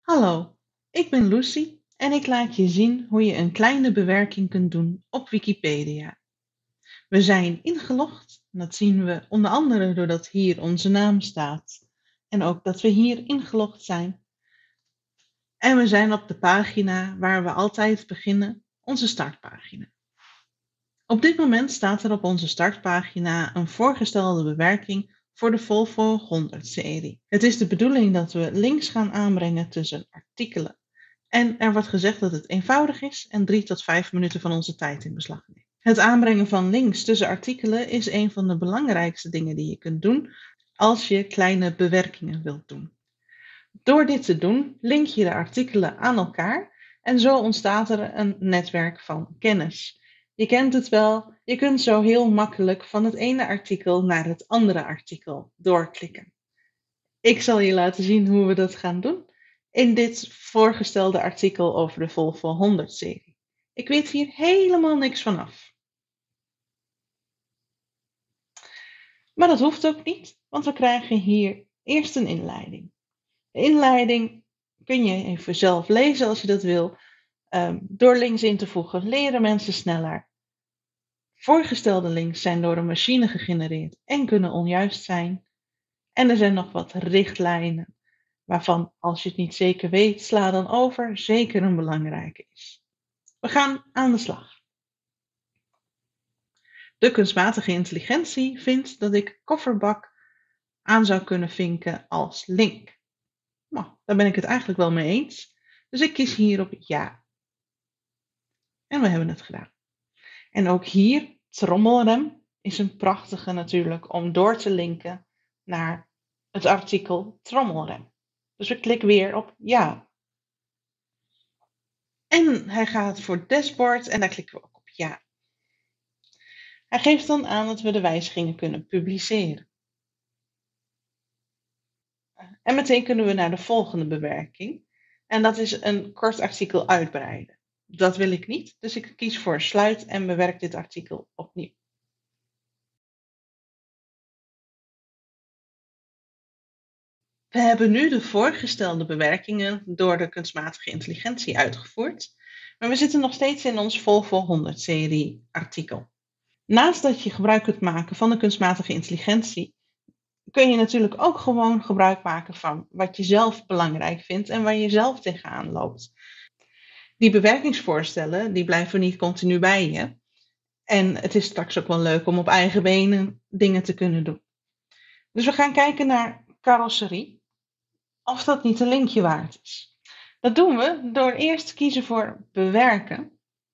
Hallo, ik ben Lucy en ik laat je zien hoe je een kleine bewerking kunt doen op Wikipedia. We zijn ingelogd, en dat zien we onder andere doordat hier onze naam staat en ook dat we hier ingelogd zijn. En we zijn op de pagina waar we altijd beginnen, onze startpagina. Op dit moment staat er op onze startpagina een voorgestelde bewerking voor de Volvo 100-serie. Het is de bedoeling dat we links gaan aanbrengen tussen artikelen. En er wordt gezegd dat het eenvoudig is en 3 tot 5 minuten van onze tijd in beslag neemt. Het aanbrengen van links tussen artikelen is een van de belangrijkste dingen die je kunt doen als je kleine bewerkingen wilt doen. Door dit te doen, link je de artikelen aan elkaar en zo ontstaat er een netwerk van kennis. Je kent het wel, je kunt zo heel makkelijk van het ene artikel naar het andere artikel doorklikken. Ik zal je laten zien hoe we dat gaan doen in dit voorgestelde artikel over de Volvo 100-serie. Ik weet hier helemaal niks van af. Maar dat hoeft ook niet, want we krijgen hier eerst een inleiding. De inleiding kun je even zelf lezen als je dat wil. Door links in te voegen leren mensen sneller. Voorgestelde links zijn door een machine gegenereerd en kunnen onjuist zijn. En er zijn nog wat richtlijnen, waarvan als je het niet zeker weet, sla dan over, zeker een belangrijke is. We gaan aan de slag. De kunstmatige intelligentie vindt dat ik kofferbak aan zou kunnen vinken als link. Nou, daar ben ik het eigenlijk wel mee eens. Dus ik kies hier op ja. En we hebben het gedaan. En ook hier, trommelrem, is een prachtige natuurlijk om door te linken naar het artikel trommelrem. Dus we klikken weer op ja. En hij gaat voor dashboard en daar klikken we ook op ja. Hij geeft dan aan dat we de wijzigingen kunnen publiceren. En meteen kunnen we naar de volgende bewerking. En dat is een kort artikel uitbreiden. Dat wil ik niet, dus ik kies voor sluit en bewerk dit artikel opnieuw. We hebben nu de voorgestelde bewerkingen door de kunstmatige intelligentie uitgevoerd, maar we zitten nog steeds in ons Volvo 100-serie artikel. Naast dat je gebruik kunt maken van de kunstmatige intelligentie, kun je natuurlijk ook gewoon gebruik maken van wat je zelf belangrijk vindt en waar je zelf tegenaan loopt. Die bewerkingsvoorstellen, die blijven niet continu bij je. En het is straks ook wel leuk om op eigen benen dingen te kunnen doen. Dus we gaan kijken naar carrosserie, of dat niet een linkje waard is. Dat doen we door eerst te kiezen voor bewerken.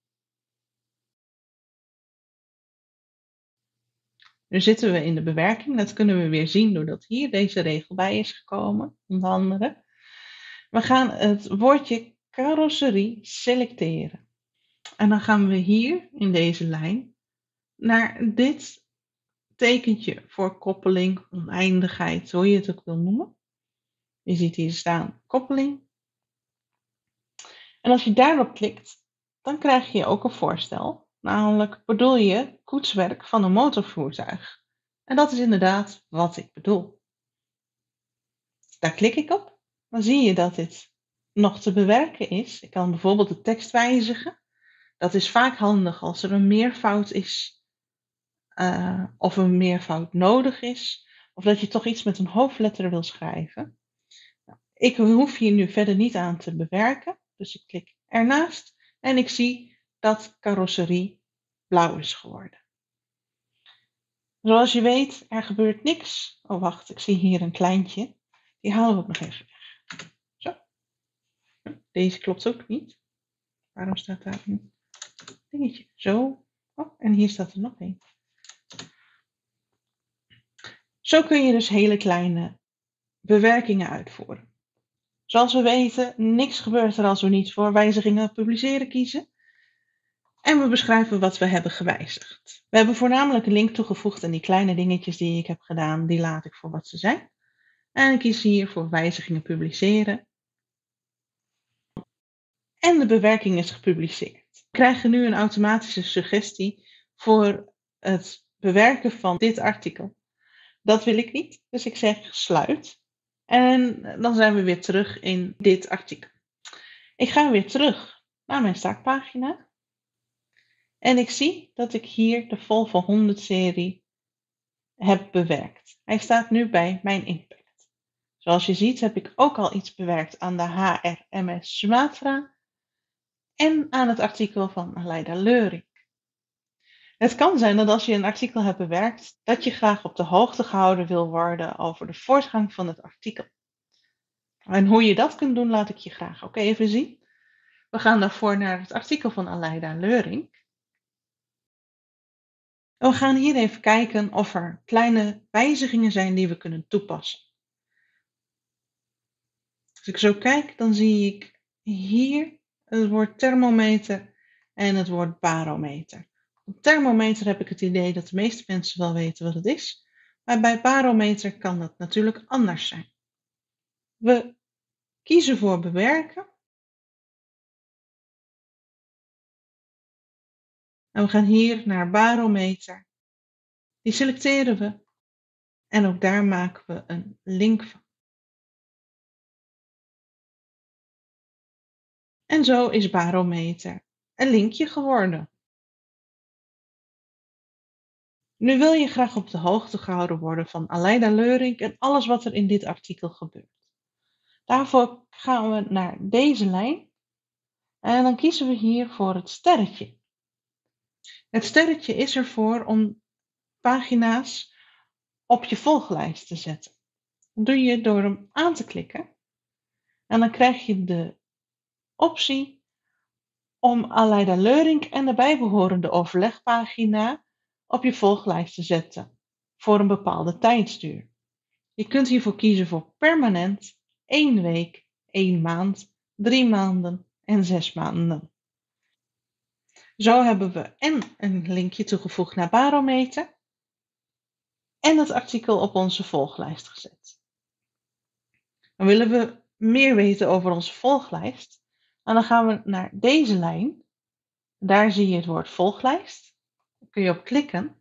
Nu zitten we in de bewerking, dat kunnen we weer zien doordat hier deze regel bij is gekomen, onder andere. We gaan het woordje carrosserie selecteren. En dan gaan we hier in deze lijn naar dit tekentje voor koppeling, oneindigheid, hoe je het ook wil noemen. Je ziet hier staan koppeling. En als je daarop klikt, dan krijg je ook een voorstel. Namelijk, bedoel je koetswerk van een motorvoertuig? En dat is inderdaad wat ik bedoel. Daar klik ik op. Dan zie je dat dit nog te bewerken is. Ik kan bijvoorbeeld de tekst wijzigen. Dat is vaak handig als er een meervoud is. Of een meervoud nodig is. Of dat je toch iets met een hoofdletter wil schrijven. Ik hoef hier nu verder niet aan te bewerken. Dus ik klik ernaast. En ik zie dat carrosserie blauw is geworden. Zoals je weet, er gebeurt niks. Oh wacht, ik zie hier een kleintje. Die halen we ook nog even weg. Zo. Deze klopt ook niet. Waarom staat daar een dingetje? Zo. Oh, en hier staat er nog een. Zo kun je dus hele kleine bewerkingen uitvoeren. Zoals we weten, niks gebeurt er als we niet voor wijzigingen publiceren kiezen. En we beschrijven wat we hebben gewijzigd. We hebben voornamelijk een link toegevoegd en die kleine dingetjes die ik heb gedaan, die laat ik voor wat ze zijn. En ik kies hier voor wijzigingen publiceren. En de bewerking is gepubliceerd. We krijgen nu een automatische suggestie voor het bewerken van dit artikel. Dat wil ik niet, dus ik zeg sluit. En dan zijn we weer terug in dit artikel. Ik ga weer terug naar mijn startpagina. En ik zie dat ik hier de Volvo 100 serie heb bewerkt. Hij staat nu bij mijn impact. Zoals je ziet heb ik ook al iets bewerkt aan de HRMS Sumatra en aan het artikel van Aleida Leuring. Het kan zijn dat als je een artikel hebt bewerkt, dat je graag op de hoogte gehouden wil worden over de voortgang van het artikel. En hoe je dat kunt doen, laat ik je graag ook even zien. We gaan daarvoor naar het artikel van Aleida Leuring. En we gaan hier even kijken of er kleine wijzigingen zijn die we kunnen toepassen. Als ik zo kijk, dan zie ik hier het woord thermometer en het woord barometer. Op thermometer heb ik het idee dat de meeste mensen wel weten wat het is, maar bij barometer kan dat natuurlijk anders zijn. We kiezen voor bewerken. En we gaan hier naar barometer. Die selecteren we en ook daar maken we een link van. En zo is barometer een linkje geworden. Nu wil je graag op de hoogte gehouden worden van Aleida Leuring en alles wat er in dit artikel gebeurt. Daarvoor gaan we naar deze lijn en dan kiezen we hier voor het sterretje. Het sterretje is ervoor om pagina's op je volglijst te zetten. Dat doe je door hem aan te klikken en dan krijg je de optie om Aleida Leuring en de bijbehorende overlegpagina op je volglijst te zetten voor een bepaalde tijdsduur. Je kunt hiervoor kiezen voor permanent, 1 week, 1 maand, 3 maanden en 6 maanden. Zo hebben we en een linkje toegevoegd naar barometer en het artikel op onze volglijst gezet. Dan willen we meer weten over onze volglijst. En dan gaan we naar deze lijn. Daar zie je het woord volglijst. Daar kun je op klikken.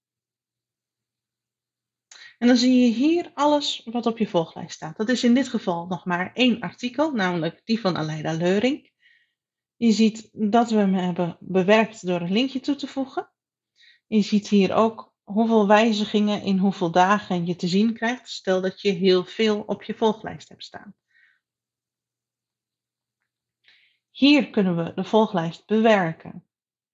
En dan zie je hier alles wat op je volglijst staat. Dat is in dit geval nog maar 1 artikel, namelijk die van Aleida Leuring. Je ziet dat we hem hebben bewerkt door een linkje toe te voegen. Je ziet hier ook hoeveel wijzigingen in hoeveel dagen je te zien krijgt. Stel dat je heel veel op je volglijst hebt staan. Hier kunnen we de volglijst bewerken.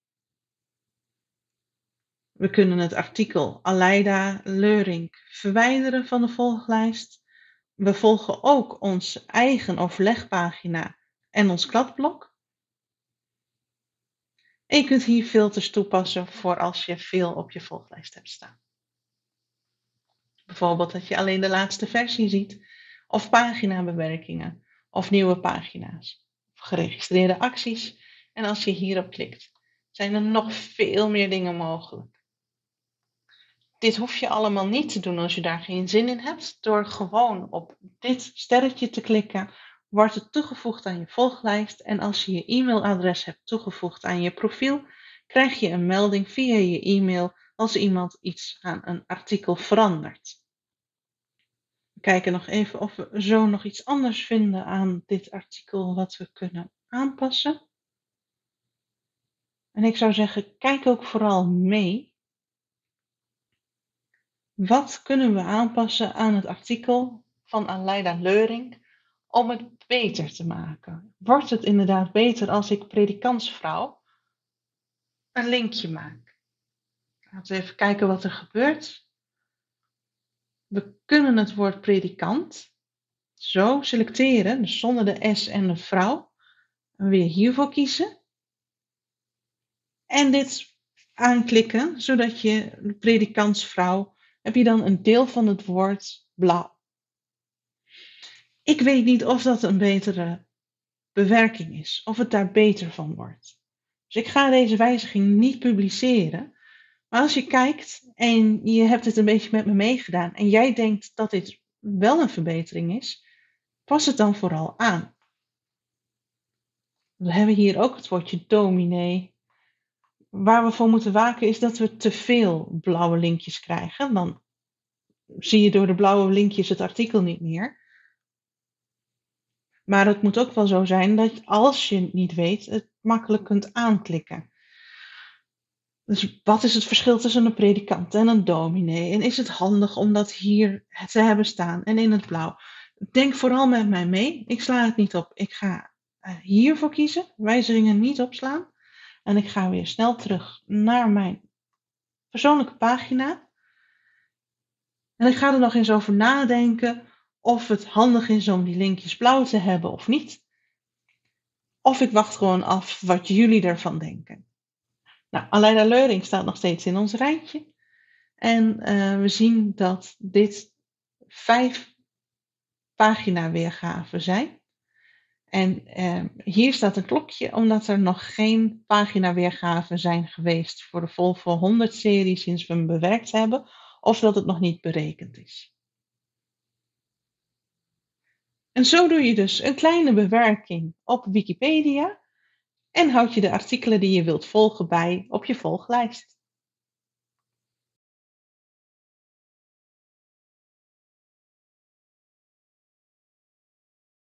We kunnen het artikel Aleida Leuring verwijderen van de volglijst. We volgen ook onze eigen overlegpagina en ons kladblok. En je kunt hier filters toepassen voor als je veel op je volglijst hebt staan. Bijvoorbeeld dat je alleen de laatste versie ziet, of paginabewerkingen, of nieuwe pagina's, of geregistreerde acties. En als je hierop klikt, zijn er nog veel meer dingen mogelijk. Dit hoef je allemaal niet te doen als je daar geen zin in hebt. Door gewoon op dit sterretje te klikken, wordt het toegevoegd aan je volglijst. En als je je e-mailadres hebt toegevoegd aan je profiel, krijg je een melding via je e-mail als iemand iets aan een artikel verandert. We kijken nog even of we zo nog iets anders vinden aan dit artikel wat we kunnen aanpassen. En ik zou zeggen, kijk ook vooral mee. Wat kunnen we aanpassen aan het artikel van Aleida Leuring om het beter te maken? Wordt het inderdaad beter als ik predikantsvrouw een linkje maak? Laten we even kijken wat er gebeurt. We kunnen het woord predikant zo selecteren, dus zonder de S en de vrouw. En weer hiervoor kiezen. En dit aanklikken, zodat je de predikantsvrouw, heb je dan een deel van het woord blauw. Ik weet niet of dat een betere bewerking is, of het daar beter van wordt. Dus ik ga deze wijziging niet publiceren. Maar als je kijkt en je hebt het een beetje met me meegedaan en jij denkt dat dit wel een verbetering is, pas het dan vooral aan. We hebben hier ook het woordje dominee. Waar we voor moeten waken is dat we te veel blauwe linkjes krijgen. Dan zie je door de blauwe linkjes het artikel niet meer. Maar het moet ook wel zo zijn dat als je het niet weet, het makkelijk kunt aanklikken. Dus wat is het verschil tussen een predikant en een dominee? En is het handig om dat hier te hebben staan en in het blauw? Denk vooral met mij mee. Ik sla het niet op. Ik ga hiervoor kiezen. Wijzigingen niet opslaan. En ik ga weer snel terug naar mijn persoonlijke pagina. En ik ga er nog eens over nadenken of het handig is om die linkjes blauw te hebben of niet. Of ik wacht gewoon af wat jullie ervan denken. Nou, Aleida Leuring staat nog steeds in ons rijtje. En we zien dat dit 5 pagina weergaven zijn. En hier staat een klokje omdat er nog geen pagina weergaven zijn geweest voor de Volvo 100 serie sinds we hem bewerkt hebben. Of dat het nog niet berekend is. En zo doe je dus een kleine bewerking op Wikipedia en houd je de artikelen die je wilt volgen bij op je volglijst.